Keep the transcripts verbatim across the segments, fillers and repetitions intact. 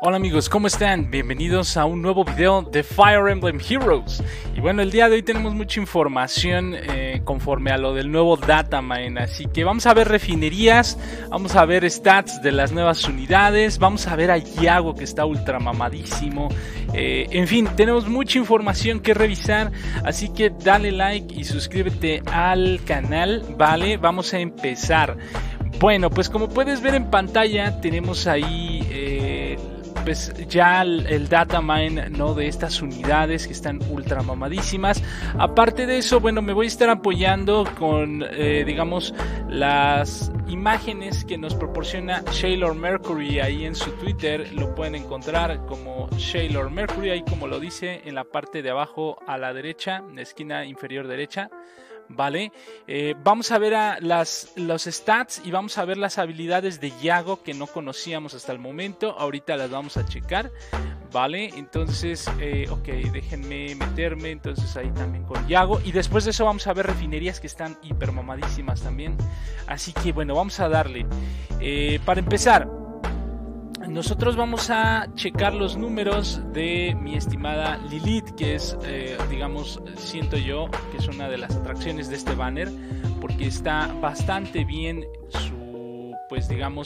Hola amigos, ¿cómo están? Bienvenidos a un nuevo video de Fire Emblem Heroes. Y bueno, el día de hoy tenemos mucha información eh, conforme a lo del nuevo Datamine. Así que vamos a ver refinerías, vamos a ver stats de las nuevas unidades, vamos a ver a Yago que está ultra mamadísimo. Eh, en fin, tenemos mucha información que revisar, así que dale like y suscríbete al canal, ¿vale? Vamos a empezar. Bueno, pues como puedes ver en pantalla tenemos ahí... Eh, pues ya el, el datamine, ¿no?, de estas unidades que están ultra mamadísimas. Aparte de eso, bueno, me voy a estar apoyando con eh, digamos las imágenes que nos proporciona Sailor Mercury ahí en su Twitter. Lo pueden encontrar como Sailor Mercury, ahí como lo dice en la parte de abajo a la derecha, en la esquina inferior derecha. Vale, eh, vamos a ver a las, los stats y vamos a ver las habilidades de Yago que no conocíamos hasta el momento. Ahorita las vamos a checar, vale. Entonces, eh, ok, déjenme meterme entonces ahí también con Yago. Y después de eso vamos a ver refinerías que están hiper mamadísimas también. Así que bueno, vamos a darle. Eh, para empezar, nosotros vamos a checar los números de mi estimada Lilith, que es, eh, digamos, siento yo que es una de las atracciones de este banner, porque está bastante bien su, pues digamos,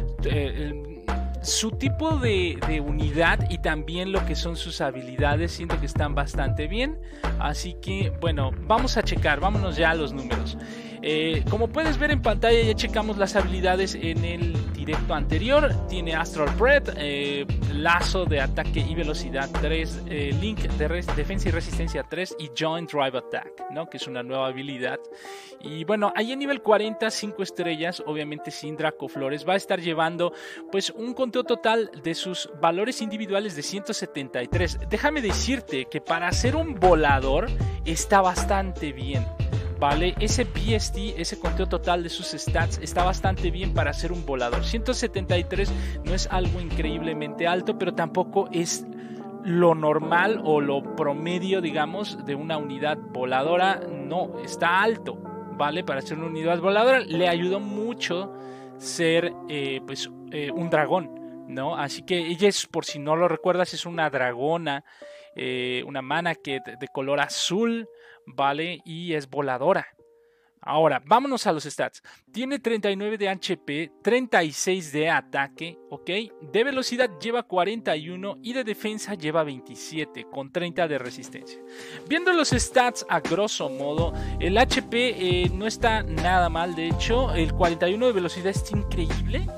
eh, su tipo de, de unidad y también lo que son sus habilidades. Siento que están bastante bien, así que bueno, vamos a checar, vámonos ya a los números. Eh, como puedes ver en pantalla, ya checamos las habilidades en el directo anterior. Tiene Astral Breath, eh, lazo de ataque y velocidad tres, eh, Link de defensa y resistencia tres y Joint Drive Attack, ¿no?, que es una nueva habilidad. Y bueno, ahí en nivel cuarenta, cinco estrellas, obviamente sin Dracoflores, va a estar llevando pues un conteo total de sus valores individuales de ciento setenta y tres. Déjame decirte que para ser un volador está bastante bien. Vale, ese B S T, ese conteo total de sus stats está bastante bien para ser un volador. ciento setenta y tres no es algo increíblemente alto, pero tampoco es lo normal o lo promedio, digamos, de una unidad voladora. No, está alto, ¿vale? Para ser una unidad voladora le ayudó mucho ser eh, pues, eh, un dragón, ¿no? Así que ella es, por si no lo recuerdas, es una dragona, eh, una mana que de color azul, ¿vale? Y es voladora. Ahora, vámonos a los stats. Tiene treinta y nueve de H P, treinta y seis de ataque, ¿ok? De velocidad lleva cuarenta y uno y de defensa lleva veintisiete, con treinta de resistencia. Viendo los stats a grosso modo, el H P eh, no está nada mal. De hecho, el cuarenta y uno de velocidad es increíble,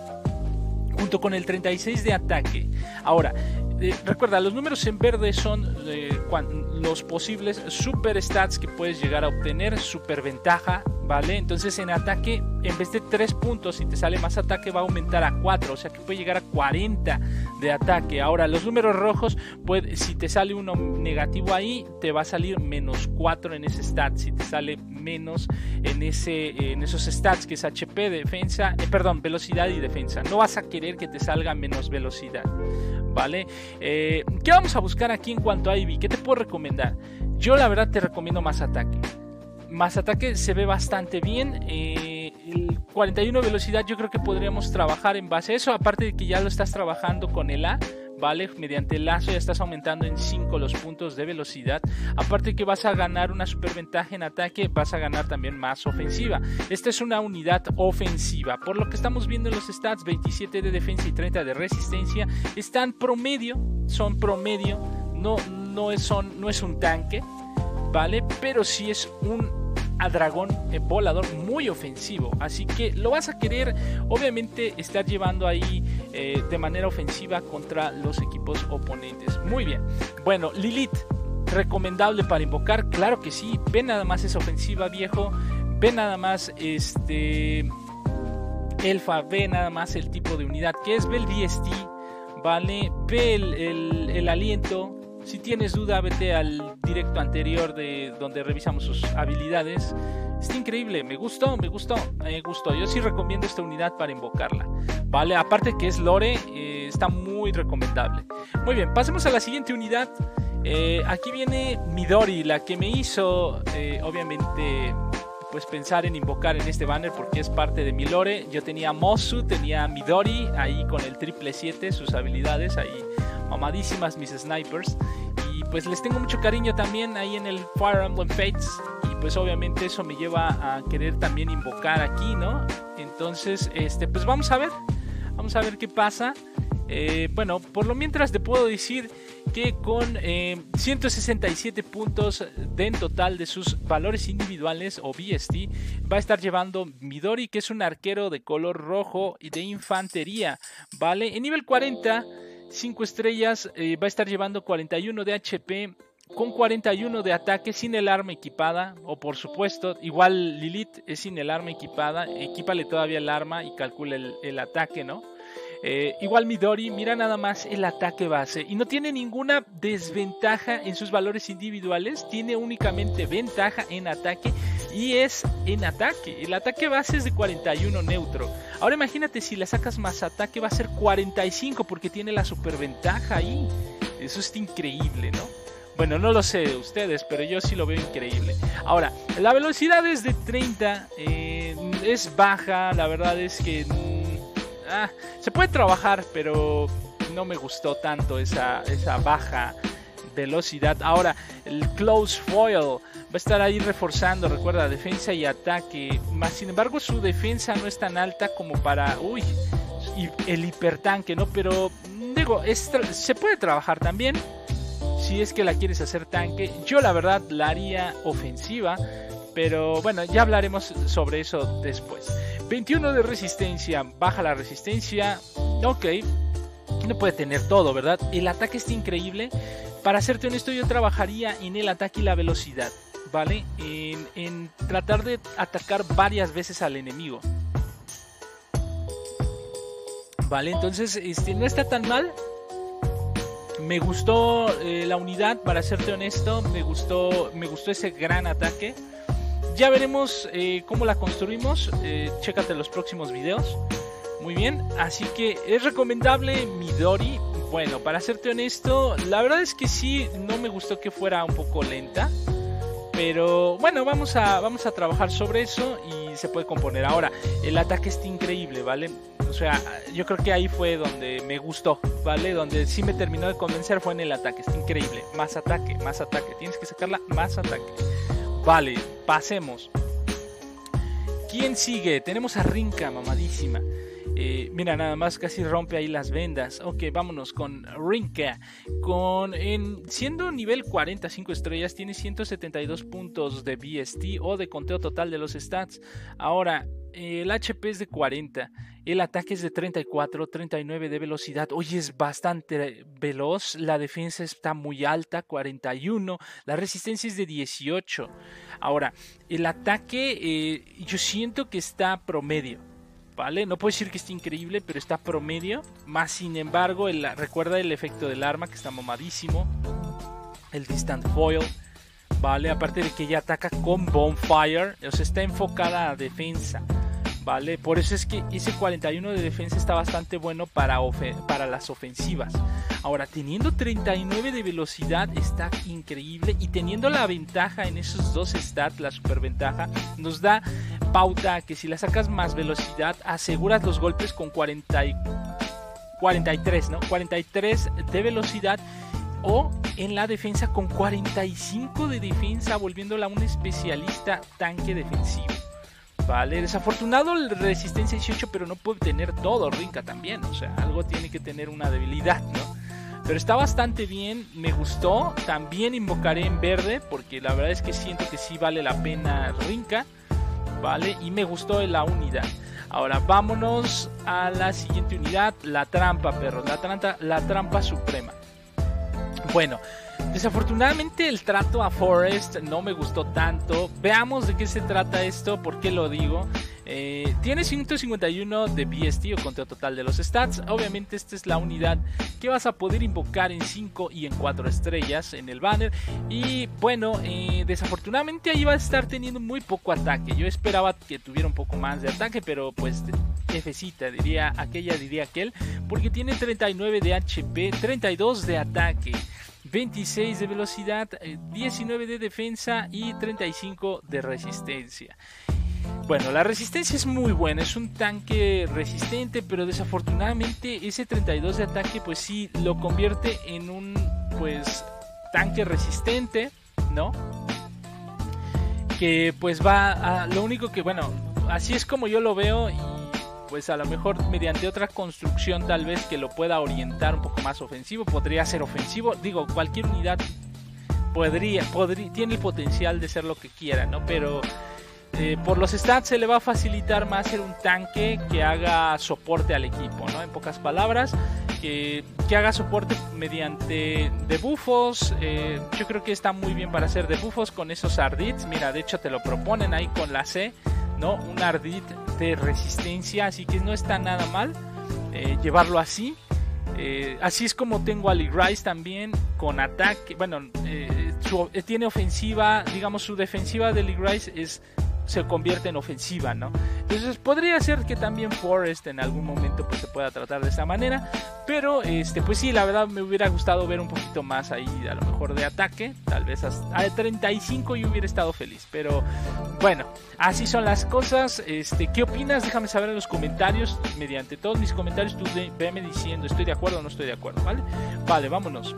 junto con el treinta y seis de ataque. Ahora, Eh, recuerda, los números en verde son eh, los posibles super stats que puedes llegar a obtener, super ventaja, ¿vale? Entonces en ataque, en vez de tres puntos, si te sale más ataque va a aumentar a cuatro, o sea que puede llegar a cuarenta de ataque. Ahora, los números rojos, puede, si te sale uno negativo ahí, te va a salir menos cuatro en ese stat. Si te sale menos en, ese, en esos stats, que es H P, defensa, eh, perdón, velocidad y defensa, no vas a querer que te salga menos velocidad, ¿vale? Eh, ¿Qué vamos a buscar aquí en cuanto a I V? ¿Qué te puedo recomendar? Yo la verdad te recomiendo más ataque. Más ataque se ve bastante bien. Eh, el cuarenta y uno de velocidad yo creo que podríamos trabajar en base a eso. Aparte de que ya lo estás trabajando con el A, ¿vale? Mediante el lazo ya estás aumentando en cinco los puntos de velocidad. Aparte de que vas a ganar una superventaja en ataque, vas a ganar también más ofensiva. Esta es una unidad ofensiva. Por lo que estamos viendo en los stats, veintisiete de defensa y treinta de resistencia, están promedio, son promedio. No, no, es, son, no es un tanque, ¿vale? Pero sí es un a dragón eh, volador muy ofensivo, así que lo vas a querer obviamente estar llevando ahí eh, de manera ofensiva contra los equipos oponentes. Muy bien, bueno, Lilith, recomendable para invocar, claro que sí. Ve nada más esa ofensiva, viejo, ve nada más este Elfa, ve nada más el tipo de unidad que es, ve el B S T, vale, ve el, el, el aliento. Si tienes duda, vete al directo anterior de donde revisamos sus habilidades. Está increíble, me gustó, me gustó, me gustó. Yo sí recomiendo esta unidad para invocarla, ¿vale? Aparte que es lore, eh, está muy recomendable. Muy bien, pasemos a la siguiente unidad. Eh, aquí viene Midori, la que me hizo, eh, obviamente, pues pensar en invocar en este banner porque es parte de mi lore. Yo tenía Mozu, tenía Midori ahí con el triple siete, sus habilidades ahí mamadísimas mis snipers, y pues les tengo mucho cariño también ahí en el Fire Emblem Fates, y pues obviamente eso me lleva a querer también invocar aquí, ¿no? Entonces este pues vamos a ver, vamos a ver qué pasa. Eh, bueno, por lo mientras te puedo decir que con eh, ciento sesenta y siete puntos de en total de sus valores individuales o B S T, va a estar llevando Midori, que es un arquero de color rojo y de infantería, ¿vale? En nivel cuarenta, cinco estrellas, eh, va a estar llevando cuarenta y uno de H P, con cuarenta y uno de ataque, sin el arma equipada, o por supuesto, igual Lilith es sin el arma equipada, equípale todavía el arma y calcula el, el ataque, ¿no? Eh, igual Midori, mira nada más el ataque base y no tiene ninguna desventaja en sus valores individuales, tiene únicamente ventaja en ataque y es en ataque. El ataque base es de cuarenta y uno neutro. Ahora imagínate si le sacas más ataque, va a ser cuarenta y cinco porque tiene la superventaja ahí. Eso está increíble, ¿no? Bueno, no lo sé ustedes, pero yo sí lo veo increíble. Ahora, la velocidad es de treinta, eh, es baja, la verdad es que Ah, se puede trabajar, pero no me gustó tanto esa, esa baja velocidad. Ahora, el Close Foil va a estar ahí reforzando, recuerda, defensa y ataque. Más sin embargo, su defensa no es tan alta como para, uy, el hipertanque, ¿no? Pero, digo, es, se puede trabajar también si es que la quieres hacer tanque. Yo, la verdad, la haría ofensiva, pero bueno, ya hablaremos sobre eso después. veintiuno de resistencia, baja la resistencia, ok, no puede tener todo, ¿verdad? El ataque está increíble. Para serte honesto, yo trabajaría en el ataque y la velocidad, ¿vale? En, en tratar de atacar varias veces al enemigo, ¿vale? Entonces, este, no está tan mal. Me gustó eh, la unidad, para serte honesto, me gustó, me gustó ese gran ataque. Ya veremos eh, cómo la construimos, eh, chécate los próximos videos. Muy bien, así que es recomendable Midori. Bueno, para serte honesto, la verdad es que sí, no me gustó que fuera un poco lenta, pero bueno, vamos a, vamos a trabajar sobre eso y se puede componer. Ahora, el ataque está increíble, ¿vale? O sea, yo creo que ahí fue donde me gustó, ¿vale? Donde sí me terminó de convencer fue en el ataque, está increíble. Más ataque, más ataque, tienes que sacarla más ataque. Vale, pasemos. ¿Quién sigue? Tenemos a Rinka, mamadísima. Eh, mira, nada más casi rompe ahí las vendas. Ok, vámonos con Rinka. Con, en, siendo nivel cuarenta, cinco estrellas, tiene ciento setenta y dos puntos de B S T o de conteo total de los stats. Ahora, el H P es de cuarenta, el ataque es de treinta y cuatro, treinta y nueve de velocidad. Oye, es bastante veloz. La defensa está muy alta, cuarenta y uno. La resistencia es de dieciocho. Ahora, el ataque eh, yo siento que está promedio, ¿vale? No puedo decir que esté increíble, pero está promedio. Más sin embargo, el, recuerda el efecto del arma que está mamadísimo. El Distant Foil, ¿vale? Aparte de que ella ataca con Bonfire, o sea, está enfocada a defensa, ¿vale? Por eso es que ese cuarenta y uno de defensa está bastante bueno para, para las ofensivas. Ahora, teniendo treinta y nueve de velocidad está increíble, y teniendo la ventaja en esos dos stats, la superventaja, nos da pauta que si la sacas más velocidad, aseguras los golpes con cuarenta y, cuarenta y tres, ¿no? cuarenta y tres de velocidad, o en la defensa con cuarenta y cinco de defensa, volviéndola un especialista tanque defensivo, ¿vale? Desafortunado el resistencia dieciocho, pero no puede tener todo Rinka también, o sea, algo tiene que tener una debilidad, ¿no? Pero está bastante bien, me gustó. También invocaré en verde, porque la verdad es que siento que sí vale la pena Rinka, ¿vale? Y me gustó la unidad. Ahora vámonos a la siguiente unidad, la trampa, perros, la trampa, la trampa suprema. Bueno, desafortunadamente el trato a Forest no me gustó tanto. Veamos de qué se trata esto, por qué lo digo. Eh, tiene ciento cincuenta y uno de B S T o conteo total de los stats. Obviamente esta es la unidad que vas a poder invocar en cinco y en cuatro estrellas en el banner. Y bueno, eh, desafortunadamente ahí va a estar teniendo muy poco ataque. Yo esperaba que tuviera un poco más de ataque, pero pues Fcita, diría aquella, diría aquel, porque tiene treinta y nueve de H P, treinta y dos de ataque. veintiséis de velocidad, diecinueve de defensa y treinta y cinco de resistencia. Bueno, la resistencia es muy buena, es un tanque resistente, pero desafortunadamente ese treinta y dos de ataque pues sí lo convierte en un pues tanque resistente, ¿no? Que pues va a lo único que, bueno, así es como yo lo veo, y pues a lo mejor mediante otra construcción tal vez que lo pueda orientar un poco más ofensivo, podría ser ofensivo. Digo, cualquier unidad podría, podría tiene el potencial de ser lo que quiera, ¿no? Pero Eh, por los stats se le va a facilitar más ser un tanque que haga soporte al equipo, ¿no? En pocas palabras, que, que haga soporte mediante debuffos. Eh, yo creo que está muy bien para hacer debuffos con esos ardits. Mira, de hecho te lo proponen ahí con la C, ¿no? Un ardit de resistencia, así que no está nada mal eh, llevarlo así. Eh, así es como tengo a Lee Rice también con ataque. Bueno, eh, su, eh, tiene ofensiva, digamos su defensiva de Lee Rice es se convierte en ofensiva, ¿no? Entonces podría ser que también Forrest en algún momento pues se pueda tratar de esa manera, pero este pues sí, la verdad me hubiera gustado ver un poquito más ahí, a lo mejor de ataque, tal vez hasta treinta y cinco y hubiera estado feliz, pero bueno, así son las cosas. Este, ¿qué opinas? Déjame saber en los comentarios, mediante todos mis comentarios tú de, veme diciendo estoy de acuerdo o no estoy de acuerdo, ¿vale? Vale, vámonos.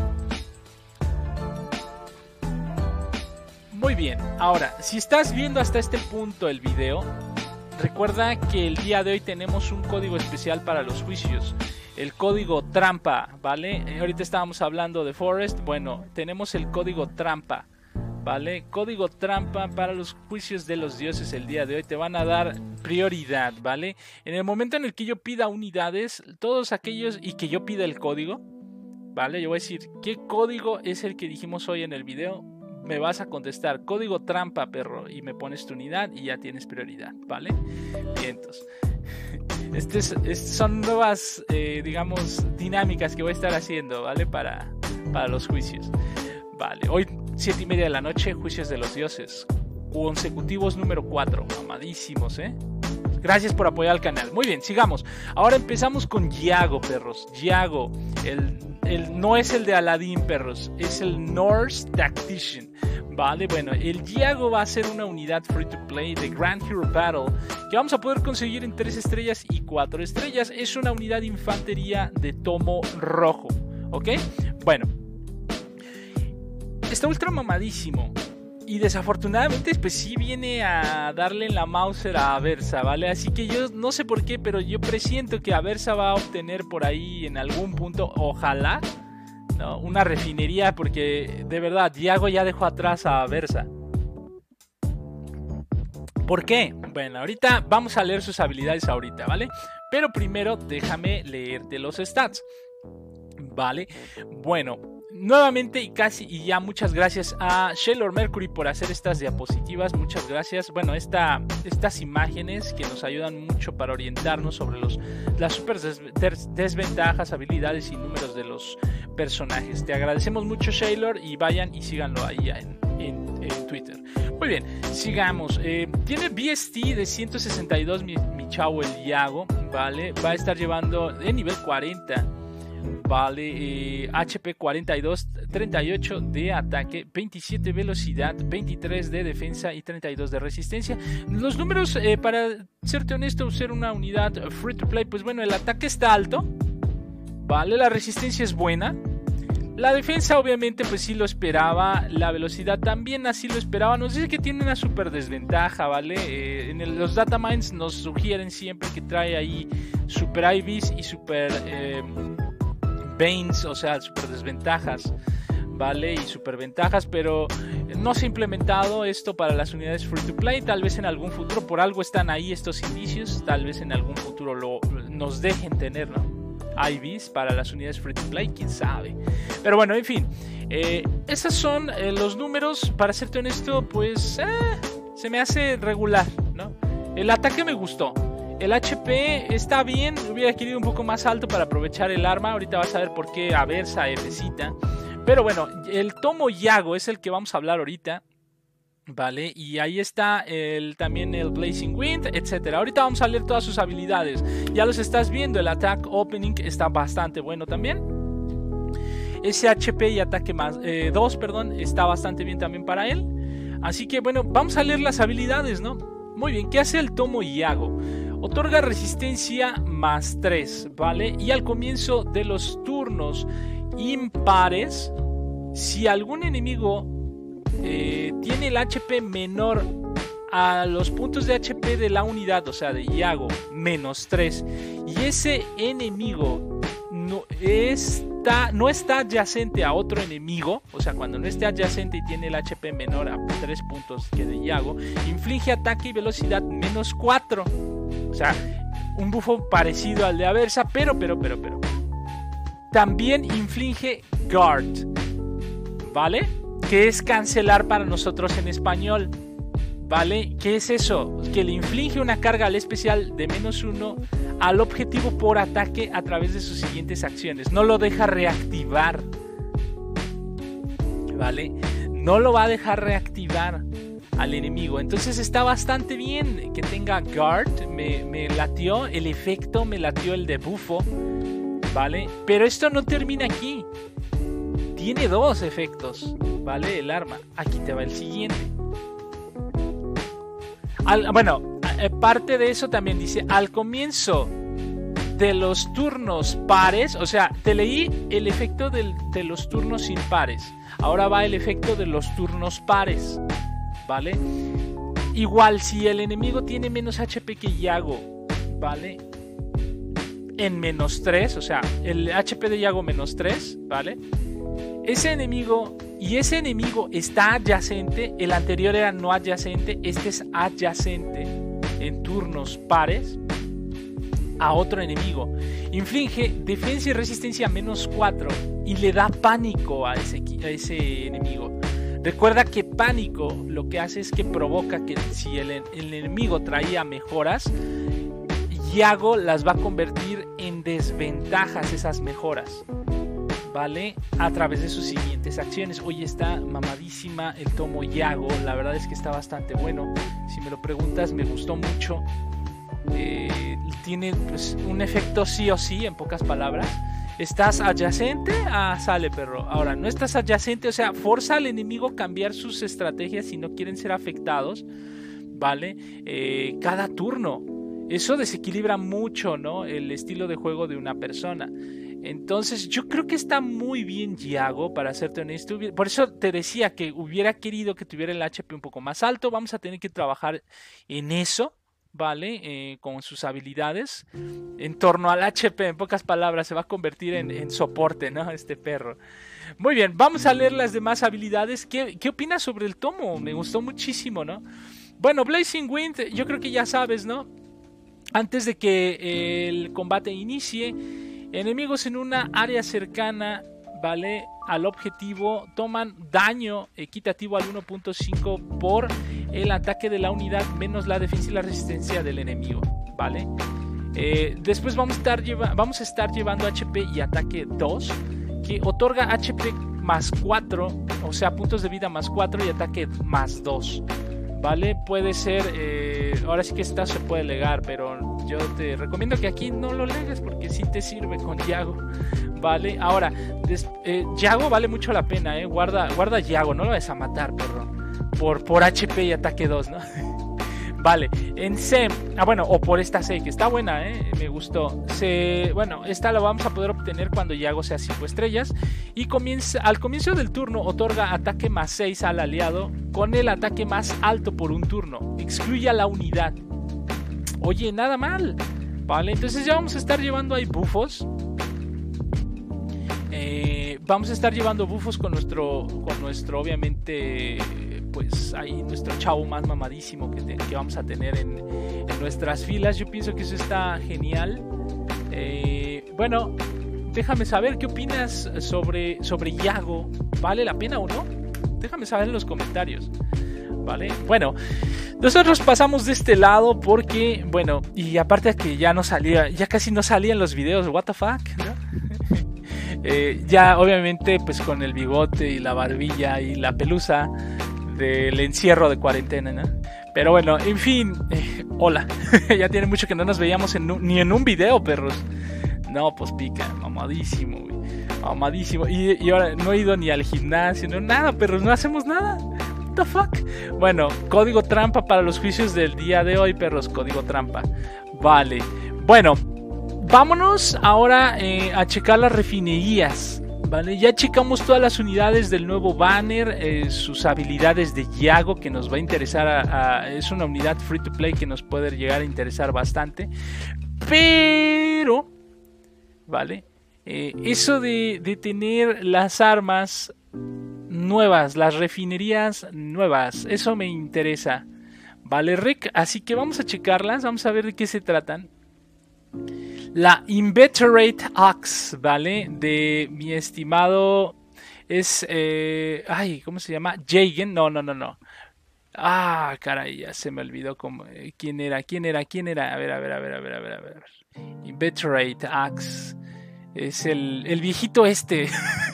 Muy bien, ahora, si estás viendo hasta este punto el video, recuerda que el día de hoy tenemos un código especial para los juicios, el código trampa, ¿vale? Ahorita estábamos hablando de Forrest, bueno, tenemos el código trampa, ¿vale? Código trampa para los juicios de los dioses el día de hoy, te van a dar prioridad, ¿vale? En el momento en el que yo pida unidades, todos aquellos, y que yo pida el código, ¿vale? Yo voy a decir, ¿qué código es el que dijimos hoy en el video? Me vas a contestar código trampa, perro, y me pones tu unidad y ya tienes prioridad, ¿vale? Bien, entonces, este es, es, son nuevas, eh, digamos, dinámicas que voy a estar haciendo, ¿vale? Para, para los juicios, ¿vale? Hoy, siete y media de la noche, juicios de los dioses, consecutivos número cuatro, mamadísimos, ¿eh? Gracias por apoyar al canal. Muy bien, sigamos. Ahora empezamos con Yago, perros. Yago, el, el, no es el de Aladdin, perros. Es el Norse Tactician. Vale, bueno, el Yago va a ser una unidad free to play de Grand Hero Battle que vamos a poder conseguir en tres estrellas y cuatro estrellas. Es una unidad de infantería de tomo rojo. ¿Ok? Bueno. Está ultra mamadísimo. Y desafortunadamente pues sí viene a darle en la Mauser a Aversa, ¿vale? Así que yo no sé por qué, pero yo presiento que Aversa va a obtener por ahí en algún punto, ojalá, ¿no? Una refinería, porque de verdad, Yago ya dejó atrás a Aversa. ¿Por qué? Bueno, ahorita vamos a leer sus habilidades ahorita, ¿vale? Pero primero déjame leerte los stats, ¿vale? Bueno, nuevamente y casi y ya muchas gracias a Shailor Mercury por hacer estas diapositivas, muchas gracias. Bueno, esta, estas imágenes que nos ayudan mucho para orientarnos sobre los, las super des, desventajas, habilidades y números de los personajes. Te agradecemos mucho, Shailor, y vayan y síganlo ahí en, en, en Twitter. Muy bien, sigamos. Eh, tiene B S T de ciento sesenta y dos mi, mi chavo el Yago, ¿vale? Va a estar llevando de nivel cuarenta. Vale, eh, H P cuarenta y dos, treinta y ocho de ataque, veintisiete velocidad, veintitrés de defensa y treinta y dos de resistencia. Los números, eh, para serte honesto, ser una unidad free to play, pues bueno, el ataque está alto, vale, la resistencia es buena, la defensa obviamente pues sí lo esperaba, la velocidad también así lo esperaba. Nos dice que tiene una super desventaja, vale, eh, en el, los datamines nos sugieren siempre que trae ahí super I Vs y super... Eh, Banes, o sea, super desventajas, ¿vale? Y super ventajas, pero no se ha implementado esto para las unidades free to play. Tal vez en algún futuro, por algo están ahí estos indicios, tal vez en algún futuro lo, nos dejen tener, ¿no? I Vs para las unidades free to play, quién sabe. Pero bueno, en fin, eh, esos son eh, los números. Para serte honesto, pues eh, se me hace regular, ¿no? El ataque me gustó. El H P está bien, hubiera querido un poco más alto para aprovechar el arma. Ahorita vas a ver por qué Aversa Fcita. Pero bueno, el tomo Yago es el que vamos a hablar ahorita, ¿vale? Y ahí está el, también el Blazing Wind, etcétera. Ahorita vamos a leer todas sus habilidades. Ya los estás viendo, el Attack Opening está bastante bueno también. Ese H P y ataque más eh, dos, perdón, está bastante bien también para él. Así que bueno, vamos a leer las habilidades, ¿no? Muy bien, ¿qué hace el Tomo Yago? Otorga resistencia más tres, ¿vale? Y al comienzo de los turnos impares, si algún enemigo eh, tiene el H P menor a los puntos de H P de la unidad, o sea de Yago, menos tres, y ese enemigo no está, no está adyacente a otro enemigo, o sea cuando no esté adyacente y tiene el H P menor a tres puntos que de Yago, inflige ataque y velocidad menos cuatro, o sea un bufo parecido al de Aversa, pero, pero, pero, pero también inflige Guard, ¿vale? Que es cancelar para nosotros en español, ¿vale? ¿Qué es eso? Que le inflige una carga al especial de menos uno al objetivo por ataque a través de sus siguientes acciones. No lo deja reactivar, ¿vale? No lo va a dejar reactivar al enemigo. Entonces está bastante bien que tenga Guard. Me, me latió el efecto, me latió el debufo, ¿vale? Pero esto no termina aquí. Tiene dos efectos, ¿vale? El arma. Aquí te va el siguiente. Al, bueno, parte de eso también dice, al comienzo de los turnos pares, o sea, te leí el efecto del, de los turnos impares, ahora va el efecto de los turnos pares, ¿vale? Igual, si el enemigo tiene menos H P que Yago, ¿vale? En menos tres, o sea, el H P de Yago menos tres, ¿vale? Ese enemigo, y ese enemigo está adyacente, el anterior era no adyacente, este es adyacente en turnos pares a otro enemigo. Inflige defensa y resistencia menos cuatro y le da pánico a ese, a ese enemigo. Recuerda que pánico lo que hace es que provoca que si el, el enemigo traía mejoras, Yago las va a convertir en desventajas esas mejoras, ¿vale? A través de sus siguientes acciones. Oye, está mamadísima el Tomo Yago, la verdad es que está bastante bueno. Si me lo preguntas, me gustó mucho. Eh, tiene pues, un efecto sí o sí, en pocas palabras. ¿Estás adyacente? Ah, sale perro. Ahora, no estás adyacente, o sea, forza al enemigo a cambiar sus estrategias si no quieren ser afectados, ¿vale? Eh, cada turno. Eso desequilibra mucho, ¿no? El estilo de juego de una persona. Entonces yo creo que está muy bien Yago, para serte honesto. Por eso te decía que hubiera querido que tuviera el H P un poco más alto. Vamos a tener que trabajar en eso, ¿vale? Eh, con sus habilidades. En torno al H P, en pocas palabras, se va a convertir en, en soporte, ¿no? Este perro. Muy bien, vamos a leer las demás habilidades. ¿Qué, qué opinas sobre el Tomo? Me gustó muchísimo, ¿no? Bueno, Blazing Wind, yo creo que ya sabes, ¿no? Antes de que el combate inicie, enemigos en una área cercana, ¿vale? Al objetivo toman daño equitativo al uno punto cinco por el ataque de la unidad menos la defensa y la resistencia del enemigo, ¿vale? Eh, después vamos a, estar lleva vamos a estar llevando H P y ataque dos, que otorga H P más cuatro, o sea, puntos de vida más cuatro y ataque más dos. ¿Vale? Puede ser, eh, ahora sí que esta se puede legar, pero yo te recomiendo que aquí no lo legues porque sí te sirve con Yago, ¿vale? Ahora, des, eh, Yago vale mucho la pena, ¿eh? Guarda, guarda Yago, no lo vas a matar, perro, por, por H P y ataque dos, ¿no? Vale, en C, ah bueno, o por esta C, que está buena, ¿eh? Me gustó. Se, bueno, esta la vamos a poder obtener cuando Yago sea cinco estrellas. Y comienza, al comienzo del turno otorga ataque más seis al aliado con el ataque más alto por un turno. Excluye a la unidad. Oye, nada mal. Vale, entonces ya vamos a estar llevando ahí bufos. Eh, vamos a estar llevando bufos con nuestro, con nuestro obviamente... pues ahí nuestro chavo más mamadísimo que, te, que vamos a tener en, en nuestras filas. Yo pienso que eso está genial. Eh, bueno, déjame saber qué opinas sobre, sobre Yago. ¿Vale la pena o no? Déjame saber en los comentarios, ¿vale? Bueno, nosotros pasamos de este lado porque, bueno, y aparte de que ya no salía, ya casi no salían los videos, what the fuck, ¿no? eh, ya obviamente pues con el bigote y la barbilla y la pelusa del encierro de cuarentena, ¿no? Pero bueno, en fin, eh, hola. Ya tiene mucho que no nos veíamos en un, ni en un video, perros. No, pues pica, mamadísimo, güey. Amadísimo. Y, y ahora no he ido ni al gimnasio, no nada, pero no hacemos nada. What the fuck? Bueno, código trampa para los juicios del día de hoy, perros. Código trampa. Vale. Bueno, vámonos ahora eh, a checar las refinerías. Vale, ya checamos todas las unidades del nuevo banner, eh, sus habilidades de Yago, que nos va a interesar. A, a, es una unidad free to play que nos puede llegar a interesar bastante. Pero, vale, eh, eso de, de tener las armas nuevas, las refinerías nuevas, eso me interesa. Vale, Rick, así que vamos a checarlas, vamos a ver de qué se tratan. La Inveterate Axe, ¿vale? De mi estimado es... Eh, ay, ¿cómo se llama? Jagen. No, no, no, no. Ah, caray, ya se me olvidó cómo, eh, quién era, quién era, quién era. A ver, a ver, a ver, a ver, a ver, a ver. Inveterate Axe. Es el, el viejito este.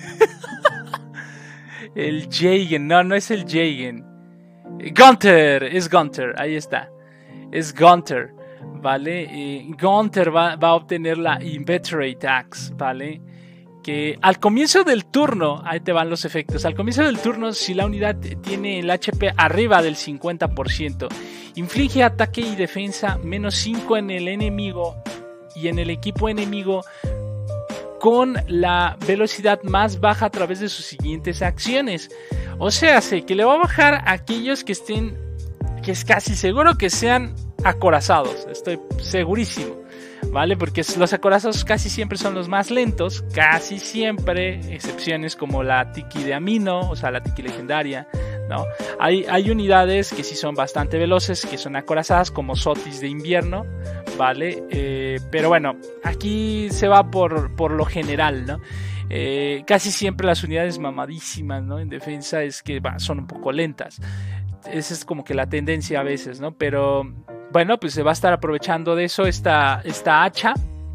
El Jagen. No, no es el Jagen. Gunther. Es Gunther. Ahí está. Es Gunther. ¿Vale? Eh, Gunther va, va a obtener la Inveterate Axe, ¿vale? Que al comienzo del turno, ahí te van los efectos, al comienzo del turno, si la unidad tiene el H P arriba del cincuenta por ciento, inflige ataque y defensa menos cinco en el enemigo y en el equipo enemigo con la velocidad más baja a través de sus siguientes acciones. O sea, sé que le va a bajar a aquellos que estén, que es casi seguro que sean acorazados, estoy segurísimo, ¿vale? Porque los acorazados casi siempre son los más lentos, casi siempre, excepciones como la Tiki de Amino, o sea, la Tiki legendaria, ¿no? Hay, hay unidades que sí son bastante veloces, que son acorazadas, como Sotis de invierno, ¿vale? Eh, pero bueno, aquí se va por, por lo general, ¿no? Eh, casi siempre las unidades mamadísimas, ¿no? En defensa es que bah, son un poco lentas. Esa es como que la tendencia a veces, ¿no? Pero bueno, pues se va a estar aprovechando de eso esta, esta hacha.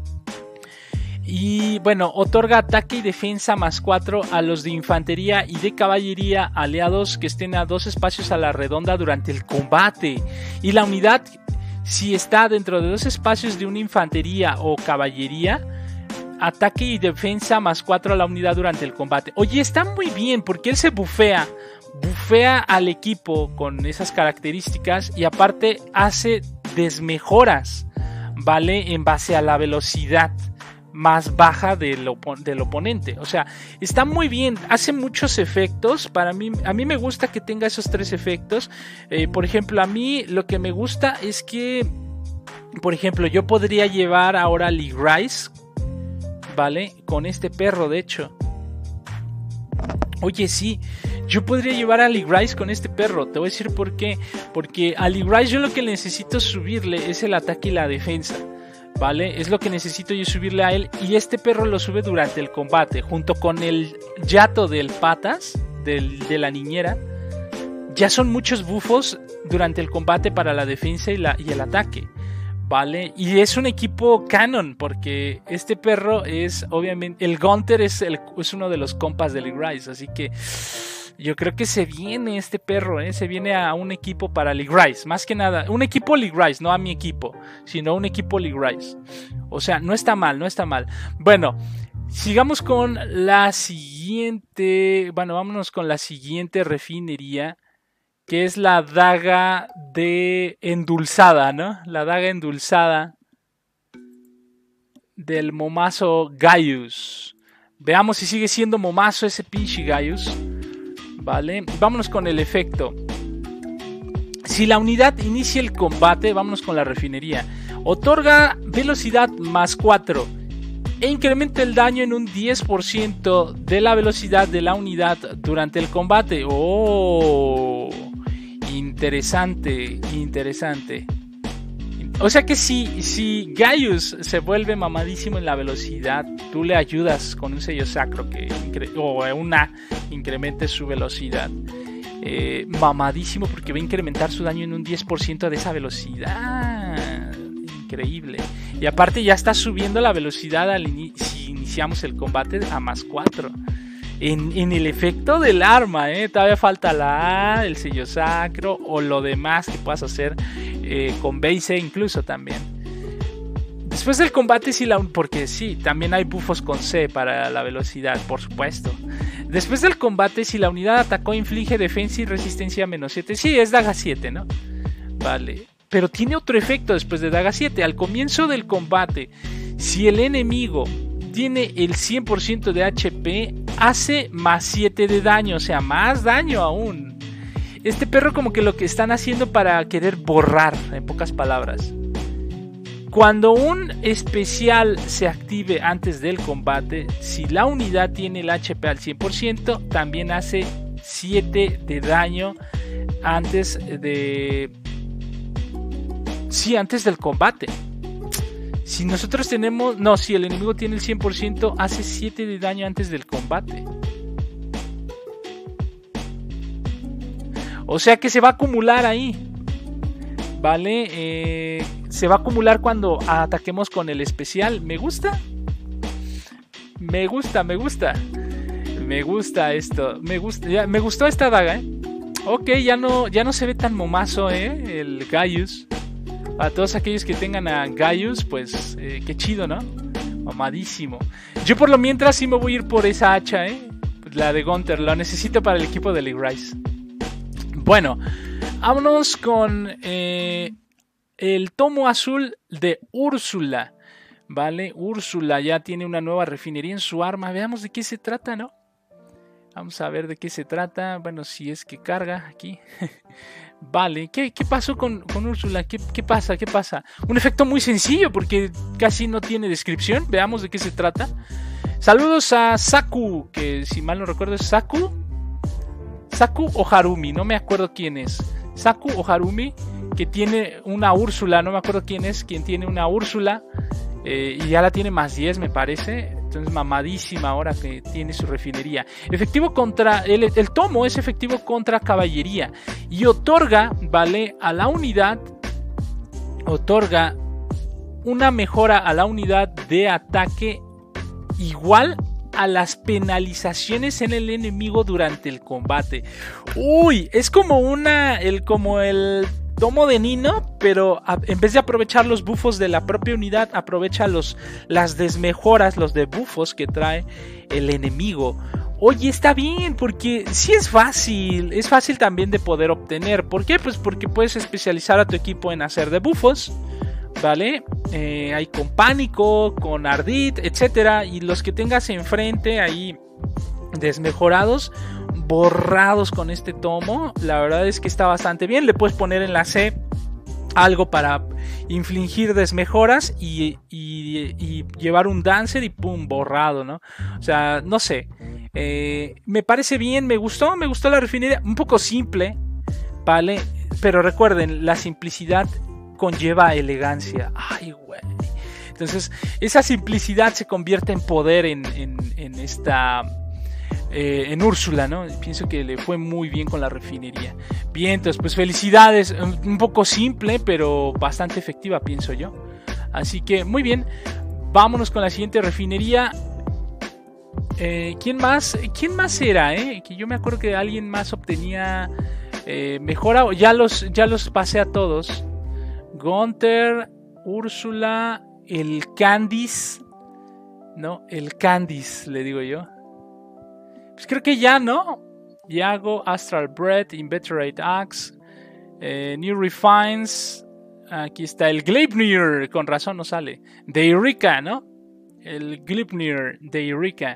Y bueno, otorga ataque y defensa más cuatro a los de infantería y de caballería aliados que estén a dos espacios a la redonda durante el combate. Y la unidad, si está dentro de dos espacios de una infantería o caballería, ataque y defensa más cuatro a la unidad durante el combate. Oye, está muy bien porque él se bufea. Bufea al equipo con esas características y aparte hace desmejoras, ¿vale? En base a la velocidad más baja del, op- del oponente. O sea, está muy bien, hace muchos efectos. Para mí, a mí me gusta que tenga esos tres efectos. Eh, por ejemplo, a mí lo que me gusta es que, por ejemplo, yo podría llevar ahora a Lee Rice, ¿vale? Con este perro, de hecho. Oye, sí, yo podría llevar a Lee Rice con este perro. Te voy a decir por qué. Porque a Lee Rice yo lo que necesito subirle es el ataque y la defensa, ¿vale? Es lo que necesito yo subirle a él. Y este perro lo sube durante el combate, junto con el Yato del Patas, del, de la niñera. Ya son muchos bufos durante el combate para la defensa y, la, y el ataque, ¿vale? Y es un equipo canon, porque este perro es obviamente... El Gunther es, el, es uno de los compas de Lee Rice, así que yo creo que se viene este perro, ¿eh? Se viene a un equipo para Lee Rice, más que nada. Un equipo Lee Rice, no a mi equipo, sino un equipo Lee Rice. O sea, no está mal, no está mal. Bueno, sigamos con la siguiente... Bueno, vámonos con la siguiente refinería, que es la daga de endulzada, ¿no? La daga endulzada del momazo Gaius. Veamos si sigue siendo momazo ese pinche Gaius, ¿vale? Vámonos con el efecto. Si la unidad inicia el combate, vámonos con la refinería. Otorga velocidad más cuatro e incrementa el daño en un diez por ciento de la velocidad de la unidad durante el combate. ¡Oh! Interesante, interesante. O sea que si, si Gaius se vuelve mamadísimo en la velocidad, tú le ayudas con un sello sacro que incre- o una incremente su velocidad. Eh, mamadísimo porque va a incrementar su daño en un diez por ciento de esa velocidad. Increíble. Y aparte ya está subiendo la velocidad al ini- si iniciamos el combate a más cuatro. En, en el efecto del arma, ¿eh? Todavía falta la A, el sello sacro o lo demás que puedas hacer eh, con base incluso también. Después del combate, si la porque sí, también hay buffos con C para la velocidad, por supuesto. Después del combate, si la unidad atacó, inflige defensa y resistencia menos siete. Sí, es daga siete, ¿no? Vale. Pero tiene otro efecto después de daga siete. Al comienzo del combate, si el enemigo tiene el cien por ciento de H P, hace más siete de daño, o sea, más daño aún. Este perro como que lo que están haciendo para querer borrar, en pocas palabras. Cuando un especial se active antes del combate, si la unidad tiene el H P al cien por ciento, también hace siete de daño antes de... Sí, antes del combate. Si nosotros tenemos... No, si el enemigo tiene el cien por ciento, hace siete de daño antes del combate. O sea que se va a acumular ahí. Vale, eh, se va a acumular cuando ataquemos con el especial. ¿Me gusta? Me gusta, me gusta. Me gusta esto. Me gusta, ya, me gustó esta daga, ¿eh? Ok, ya no, ya no se ve tan momazo, ¿eh? El Gaius. A todos aquellos que tengan a Gaius, pues eh, qué chido, ¿no? Mamadísimo. Yo por lo mientras sí me voy a ir por esa hacha, ¿eh? La de Gunther. La necesito para el equipo de League Rise. Bueno, vámonos con eh, el tomo azul de Úrsula. Vale, Úrsula ya tiene una nueva refinería en su arma. Veamos de qué se trata, ¿no? Vamos a ver de qué se trata. Bueno, si es que carga aquí. Vale, ¿qué, qué pasó con, con Úrsula? ¿Qué, ¿Qué pasa? ¿Qué pasa? Un efecto muy sencillo porque casi no tiene descripción. Veamos de qué se trata. Saludos a Saku, que si mal no recuerdo es Saku. Saku o Harumi, no me acuerdo quién es. Saku o Harumi, que tiene una Úrsula, no me acuerdo quién es, quien tiene una Úrsula. Eh, y ya la tiene más diez, me parece. Entonces, mamadísima ahora que tiene su refinería. Efectivo contra. El, el tomo es efectivo contra caballería. Y otorga, vale, a la unidad. Otorga una mejora a la unidad de ataque igual a las penalizaciones en el enemigo durante el combate. Uy, es como una. El, como el. Tomo de Nino, pero a, en vez de aprovechar los buffos de la propia unidad, aprovecha los, las desmejoras, los debuffos que trae el enemigo. Oye, está bien, porque sí es fácil, es fácil también de poder obtener. ¿Por qué? Pues porque puedes especializar a tu equipo en hacer debuffos, ¿vale? Eh, hay con Pánico, con Ardit, etcétera. Y los que tengas enfrente ahí desmejorados, borrados con este tomo, la verdad es que está bastante bien. Le puedes poner en la C algo para infligir desmejoras y, y, y llevar un Dancer y pum, borrado, ¿no? O sea, no sé, eh, me parece bien, me gustó, me gustó la refinería, un poco simple, ¿vale? Pero recuerden, la simplicidad conlleva elegancia. Ay, güey. Entonces, esa simplicidad se convierte en poder en, en, en esta... Eh, en Úrsula, ¿no? Pienso que le fue muy bien con la refinería. Bien, entonces, pues felicidades. Un poco simple, pero bastante efectiva, pienso yo. Así que, muy bien. Vámonos con la siguiente refinería. Eh, ¿Quién más? ¿Quién más era, eh? Que yo me acuerdo que alguien más obtenía eh, mejora. Ya los, ya los pasé a todos. Gunther, Úrsula, el Candice. No, el Candice, le digo yo. Pues creo que ya, ¿no? Yago, Astral Breath, Inveterate Axe, eh, New Refines. Aquí está el Gleipnir, con razón no sale. De Eureka, ¿no? El Gleipnir de Eureka,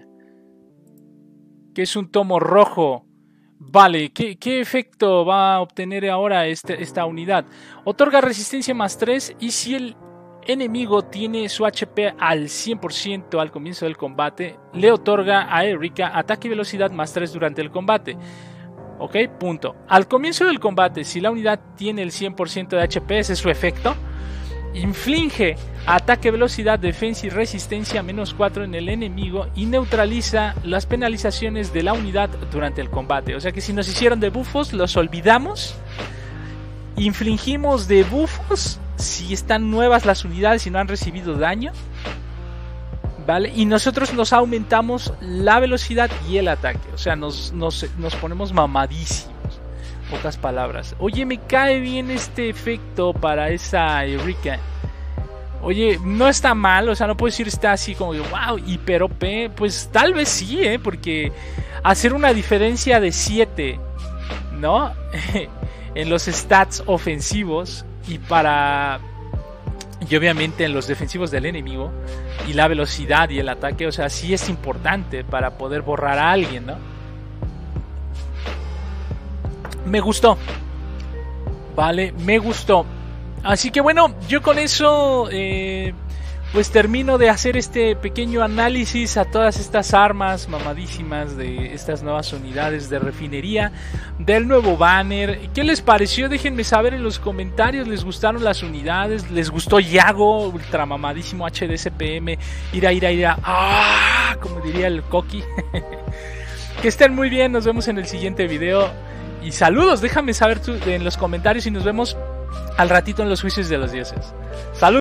que es un tomo rojo. Vale, ¿qué, qué efecto va a obtener ahora este, esta unidad? Otorga resistencia más tres y si el enemigo tiene su H P al cien por ciento al comienzo del combate, le otorga a Eureka ataque y velocidad más tres durante el combate. Ok, punto. Al comienzo del combate, si la unidad tiene el cien por ciento de H P, ese es su efecto. Inflige ataque, velocidad, defensa y resistencia menos cuatro en el enemigo y neutraliza las penalizaciones de la unidad durante el combate. O sea que si nos hicieron debuffos, los olvidamos. Infligimos debuffos si están nuevas las unidades y no han recibido daño, ¿vale? Y nosotros nos aumentamos la velocidad y el ataque. O sea, nos, nos, nos ponemos mamadísimos. Pocas palabras. Oye, me cae bien este efecto para esa Eureka. Oye, no está mal, o sea, no puedo decir está así como que wow, hiper O P, pues tal vez sí, ¿eh? Porque hacer una diferencia de siete, ¿no? En los stats ofensivos y para... y obviamente en los defensivos del enemigo, y la velocidad y el ataque, o sea, sí es importante para poder borrar a alguien, ¿no? Me gustó. Vale, me gustó. Así que bueno, yo con eso eh, pues termino de hacer este pequeño análisis a todas estas armas mamadísimas de estas nuevas unidades de refinería, del nuevo banner. ¿Qué les pareció? Déjenme saber en los comentarios. ¿Les gustaron las unidades? ¿Les gustó Yago, ultra mamadísimo H D C P M? Ira, ira, ira. ¡Ah! Como diría el Coqui. Que estén muy bien, nos vemos en el siguiente video. Y saludos, déjame saber tú en los comentarios y nos vemos al ratito en los juicios de los dioses. Saludos.